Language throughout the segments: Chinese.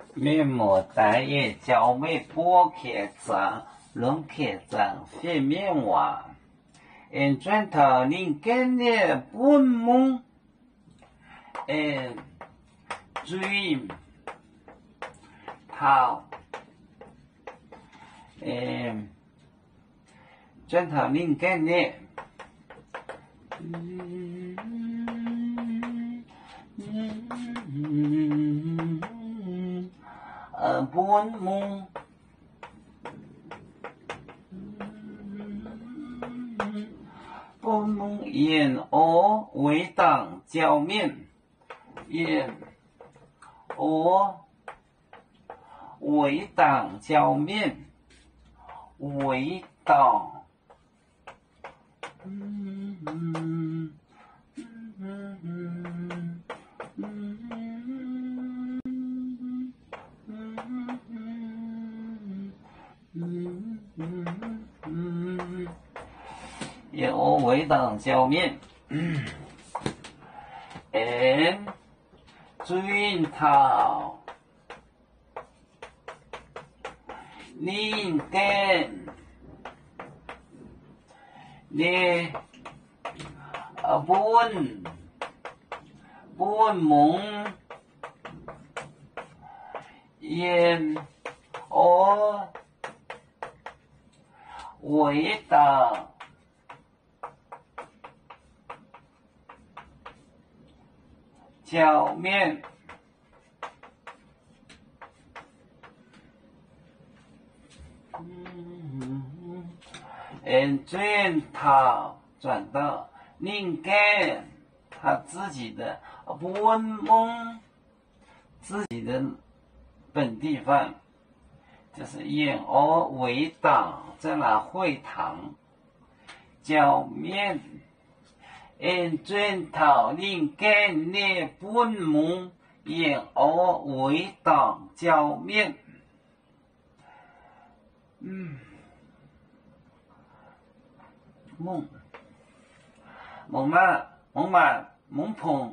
面膜单眼娇美波开张，龙开张非面娃，转头人干的半梦，dream， 头，转头人干的。半梦，半梦眼窝微挡焦面，眼窝微挡焦面，微挡。眼窝微挡焦面转头人干的半梦眼窝微挡焦面，转头转到人干他自己的半梦，自己的本地方，就是眼窝微挡在那会堂焦面。转头人干的半梦，眼窝微挡焦面。梦满梦碰，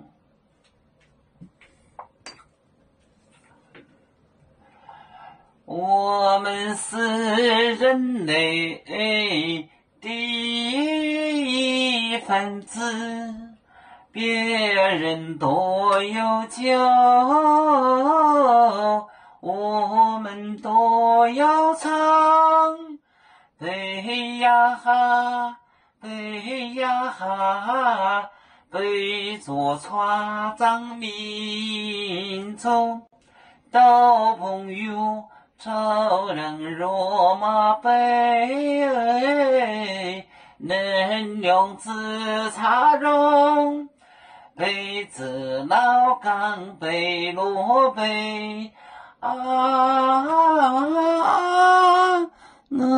我们是人类的一份子，别人都有酒，我们都要唱。背呀哈，背呀哈，背着船长民众，到朋友仇人落马背，能量自插中，背子老岗背落背啊。